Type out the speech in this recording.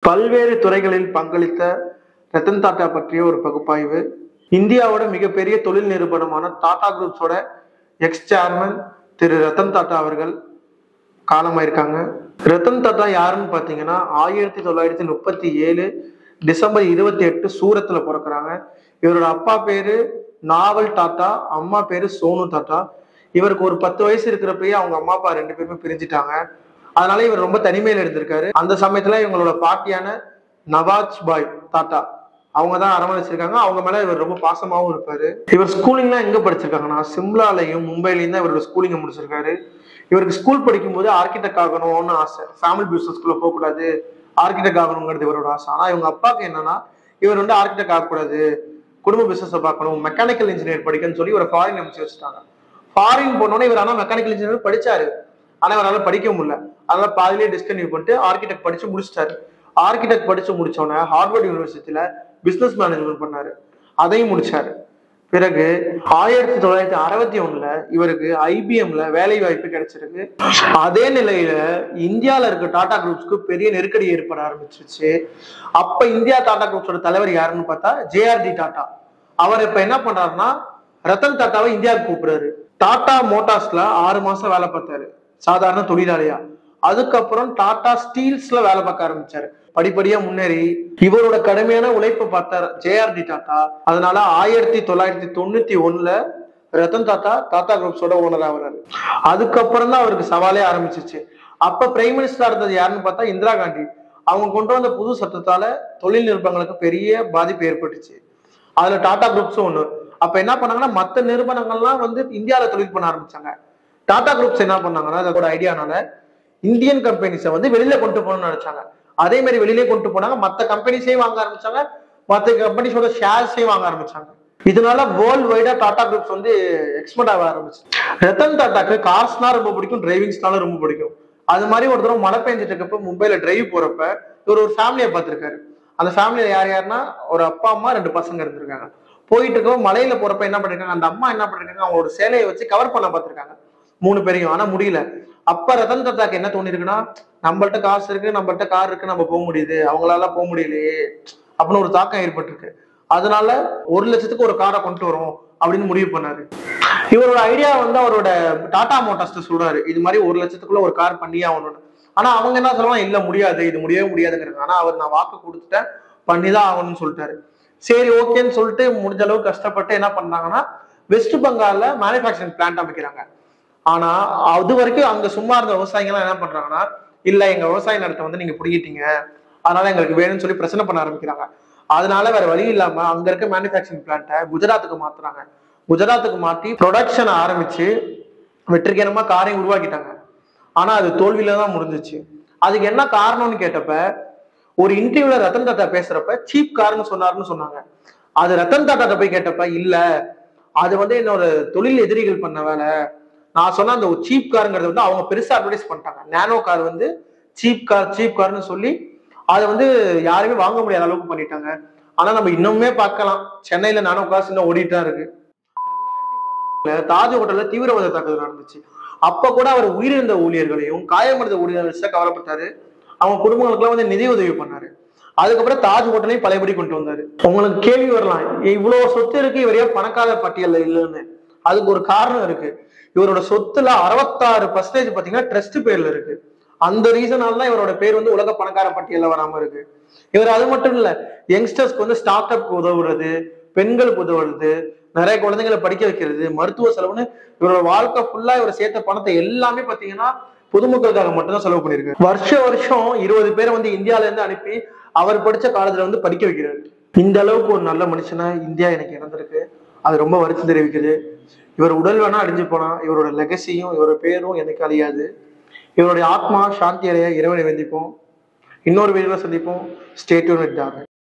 பல்வேறு துறைகளில் பங்களித்த ரத்தன் டாடா பற்றிய ஒரு பகுப்பாய்வு. இந்தியாவோட மிகப்பெரிய தொழில் நிறுவனமான டாடா குரூப்ஸோட எக்ஸ் சேர்மன் திரு ரத்தன் டாடா அவர்கள் காலமாயிருக்காங்க. ரத்தன் டாடா யாருன்னு பார்த்தீங்கன்னா 1937 டிசம்பர் 28 சூரத்ல பிறக்கிறாங்க. இவரோட அப்பா பேரு நாவல் டாடா, அம்மா பேரு சோனு டாடா. இவருக்கு ஒரு 10 வயசு இருக்கிறப்பயே அவங்க அம்மா அப்பா 2 பேருமே பிரிஞ்சுட்டாங்க. அதனால இவர் ரொம்ப தனிமையில இருந்திருக்காரு. அந்த சமயத்துல இவங்களோட பாட்டியான நவாஜ் பாய் டாடா அவங்க தான் அரவணைச்சிருக்காங்க. அவங்க மேல இவர் ரொம்ப பாசமாவும் இருப்பாரு. இவர் ஸ்கூலிங்லாம் எங்க படிச்சிருக்காங்கன்னா சிம்லாலையும் மும்பைலையும் தான் இவரோட ஸ்கூலிங்க முடிச்சிருக்காரு. இவருக்கு ஸ்கூல் படிக்கும்போது ஆர்கிடெக்ட் ஆகணும்னு ஆசை. ஃபேமிலி பிசினஸ்குள்ள போகக்கூடாது, ஆர்கிடெக்ட் ஆகணுங்கிறது இவரோட ஆசை. ஆனா இவங்க அப்பாவுக்கு என்னன்னா இவர் ஆர்கிடெக்ட் ஆகக்கூடாது, குடும்ப பிசினஸ் பார்க்கணும், மெக்கானிக்கல் இன்ஜினியர் படிக்கணும்னு சொல்லி இவரை ஃபாரின் அனுப்பிச்சு வச்சுட்டாங்க. ஃபாரின் போனோன்னே இவர் ஆனா மெக்கானிக்கல் இன்ஜினியர் படிச்சாரு. ஆனா இவரால் படிக்க முடியல. அதனால பாதிலேயே டிஸ்கன்டினியூ பண்ணிட்டு ஆர்கிடெக்ட் படிச்சு முடிச்சிட்டாரு. ஆர்கிடெக்ட் படிச்சு முடிச்சோன்னே ஹார்வர்ட் யூனிவர்சிட்டியில பிசினஸ் மேனேஜ்மெண்ட் பண்ணாரு. அதையும் முடிச்சாரு. பிறகு 1961 இவருக்கு ஐபிஎம்ல வேலை வாய்ப்பு கிடைச்சிருக்கு. அதே நிலையில இந்தியால இருக்க டாடா குரூப்ஸ்க்கு பெரிய நெருக்கடி ஏற்பட ஆரம்பிச்சிருச்சு. அப்ப இந்தியா டாடா குரூப்ஸோட தலைவர் யாருன்னு பார்த்தா ஜேஆர்டி டாடா. அவர் இப்ப என்ன பண்றாருன்னா ரத்தன் டாட்டாவை இந்தியாவுக்கு கூப்பிடுறாரு. டாடா மோட்டார்ஸ்ல 6 மாசம் வேலை பார்த்தாரு சாதாரண தொழிலாளியா. அதுக்கப்புறம் டாடா ஸ்டீல்ஸ்ல வேலை பார்க்க ஆரம்பிச்சாரு. படிப்படியா முன்னேறி இவரோட கடுமையான உழைப்பை பார்த்தார் ஜேஆர்டி டாடா. அதனால 1991 ரத்தன் டாடா டாடா குரூப்ஸோட ஓனர் ஆகுறாரு. அதுக்கப்புறம் தான் அவருக்கு சவாலே ஆரம்பிச்சிச்சு. அப்ப பிரைம் மினிஸ்டரா இருந்தது யாருன்னு பார்த்தா இந்திரா காந்தி. அவங்க கொண்டு வந்த புது சட்டத்தால தொழில் நிறுவனங்களுக்கு பெரிய பாதிப்பு ஏற்பட்டுச்சு. அதுல டாடா குரூப்ஸும் ஒண்ணு. அப்ப என்ன பண்ணாங்கன்னா மற்ற நிறுவனங்கள்லாம் இந்தியாவில தொழில் பண்ண ஆரம்பிச்சாங்க. டாடா குரூப்ஸ் என்ன பண்ணாங்கன்னா அதோட ஐடியானால இந்தியன் கம்பெனிஸை வெளியில கொண்டு போகணும்னு நினைச்சாங்க. அதே மாதிரி வெளியிலே கொண்டு போனாங்க. மற்ற கம்பெனிஸையும் வாங்க ஆரம்பிச்சாங்க, மற்ற கம்பெனிஸோட ஷேர்ஸையும் வாங்க ஆரம்பிச்சாங்க. இதனால வேர்ல்டு வைடா டாடா குரூப்ஸ் எக்ஸ்போர்ட் ஆக ஆரம்பிச்சு. ரத்தன் டாடாக்கு கார்ஸ்னா ரொம்ப பிடிக்கும், டிரைவிங்ஸ்னாலும் ரொம்ப பிடிக்கும். அது மாதிரி ஒரு தடவை மழை பெஞ்சிட்டு இருக்கப்ப மும்பைல டிரைவ் போறப்ப இவர் ஒரு ஃபேமிலியை பார்த்திருக்காரு. அந்த ஃபேமிலியில யாருன்னா ஒரு அப்பா அம்மா 2 பசங்க இருந்திருக்காங்க. போயிட்டு இருக்க மலையில போறப்ப என்ன பண்ணிருக்காங்க, அந்த அம்மா என்ன பண்ணிருக்காங்க, அவங்களோட சேலையை வச்சு கவர் பண்ண பார்த்திருக்காங்க 3 பேரையும். ஆனா முடியல. அப்ப ரத்தன் டாடாக்கு என்ன தோணிருக்குன்னா நம்மள்ட்ட காசு இருக்கு, நம்மள்ட்ட கார் இருக்கு, நம்ம போக முடியுது, அவங்களால போக முடியலையே அப்படின்னு ஒரு தாக்கம் ஏற்பட்டிருக்கு. அதனால 1 லட்சத்துக்கு ஒரு காரை கொண்டு வரும் அப்படின்னு முடிவு பண்ணாரு. இவரோட ஐடியா அவரோட டாடா மோட்டார்ஸ் சொல்றாரு, இது மாதிரி 1 லட்சத்துக்குள்ள ஒரு கார் பண்ணியே ஆகணும்னு. ஆனா அவங்க என்ன சொல்லுவாங்க, இல்ல முடியாது, இது முடியவே முடியாதுங்கிறாங்க. ஆனா அவர் நான் வாக்கு கொடுத்துட்டேன், பண்ணிதான் ஆகணும்னு சொல்லிட்டாரு. சரி ஓகேன்னு சொல்லிட்டு முடிஞ்ச அளவுக்கு கஷ்டப்பட்டு என்ன பண்ணாங்கன்னா வெஸ்ட் பெங்கால்ல மேனுபேக்சரிங் பிளான்ட் அமைக்கிறாங்க. ஆனா அது வரைக்கும் அங்க சும்மா இருந்த விவசாயிகள் என்ன பண்றாங்கன்னா, இல்ல எங்க விவசாய நிலத்தை நீங்க பிடிக்கிட்டீங்க, அதனால எங்களுக்கு வேணும்னு சொல்லி பிரச்சனை பண்ண ஆரம்பிக்கிறாங்க. அதனால வேற வழி இல்லாம அங்க இருக்க மேனுபேக்சரிங் பிளான்ட்டை குஜராத்துக்கு மாத்துறாங்க. குஜராத்துக்கு மாத்தி ப்ரொடக்ஷன் ஆரம்பிச்சு வெற்றிகரமா காரையும் உருவாக்கிட்டாங்க. ஆனா அது தோல்வியில தான் முடிஞ்சிச்சு. அதுக்கு என்ன காரணம்னு கேட்டப்ப ஒரு இன்டர்வியூல ரத்தன் டாடா பேசுறப்ப சீப் கார்னு சொன்னாங்க. அது ரத்தன் டாடா போய் கேட்டப்ப இல்ல, அது என்னோட தொழில் எதிரிகள் பண்ண வேலை. நான் சொன்ன அந்த சீப் காருங்கிறது அவங்க பெருசா அட்வர்டைஸ் பண்ணிட்டாங்க. நானோ கார் சீப் கார்னு சொல்லி அதை யாருமே வாங்க முடியாத அளவுக்கு பண்ணிட்டாங்க. ஆனா நம்ம இன்னுமே பார்க்கலாம், சென்னையில நானோ கார்ஸ் இன்னும் ஓடிட்டு தான் இருக்கு. தாஜ் ஹோட்டல்ல தீவிரவாத தாக்குதல் நடந்துச்சு. அப்ப கூட அவர் உயிரிழந்த ஊழியர்களையும் காயமடைந்த ஊழியர்கள் கவலைப்பட்டாரு. அவங்க குடும்பங்களுக்குலாம் நிதி உதவி பண்ணாரு. அதுக்கப்புறம் தாஜ் ஹோட்டலையும் பழையபடி கொண்டு வந்தாரு. உங்களுக்கு கேள்வி வரலாம், இவ்வளவு சொத்து இருக்கு, இவர் ஏன் பணக்கார பட்டியல்ல இல்லைன்னு. அதுக்கு ஒரு காரணம் இருக்கு. இவரோட சொத்துல 66% பாத்தீங்கன்னா ட்ரஸ்ட் பேர்ல இருக்கு. அந்த ரீசனால தான் இவரோட பேர் உலக பணக்கார பட்டியல்ல வராம இருக்கு. இவர் அது மட்டும் இல்ல, யங்ஸ்டர்ஸ்க்கு ஸ்டார்ட் அப் உதவுறது, பெண்களுக்கு உதவுறது, நிறைய குழந்தைங்களை படிக்க வைக்கிறது, மருத்துவ செலவுன்னு இவரோட வாழ்க்கை ஃபுல்லா இவர் சேர்த்த பணத்தை எல்லாமே பாத்தீங்கன்னா பொதுமக்களுக்காக மட்டும்தான் செலவு பண்ணிருக்கு. வருஷம் 20 பேரை இந்தியால இருந்து அனுப்பி அவர் படிச்ச காலேஜ்ல படிக்க வைக்கிறாரு. இந்த அளவுக்கு ஒரு நல்ல மனுஷனா இந்தியா எனக்கு இறந்திருக்கு. அது ரொம்ப வருத்தம் தெரிவிக்குது. இவர் உடல் வேணா அழிஞ்சு போனா இவரோட லெகசியும் இவரோட பேரும் எனக்கு அழியாது. இவருடைய ஆத்மா சாந்தி அடைய இறைவனை வேண்டிப்போம். இன்னொரு வீடியோல சந்திப்போம். Stay tuned with talk.